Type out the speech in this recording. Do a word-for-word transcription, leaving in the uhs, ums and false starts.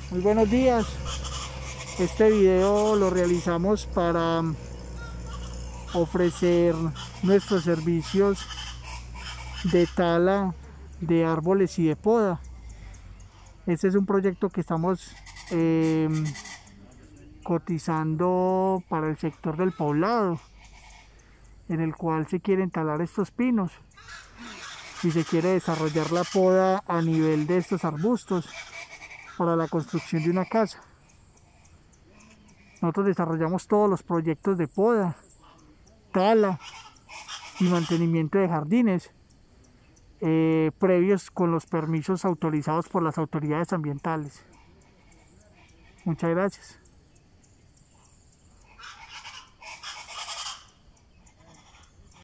Muy buenos días. Este video lo realizamos para ofrecer nuestros servicios de tala de árboles y de poda. Este es un proyecto que estamos eh, cotizando para el sector del Poblado, en el cual se quieren talar estos pinos y se quiere desarrollar la poda a nivel de estos arbustos para la construcción de una casa. Nosotros desarrollamos todos los proyectos de poda, tala y mantenimiento de jardines eh, previos con los permisos autorizados por las autoridades ambientales. Muchas gracias.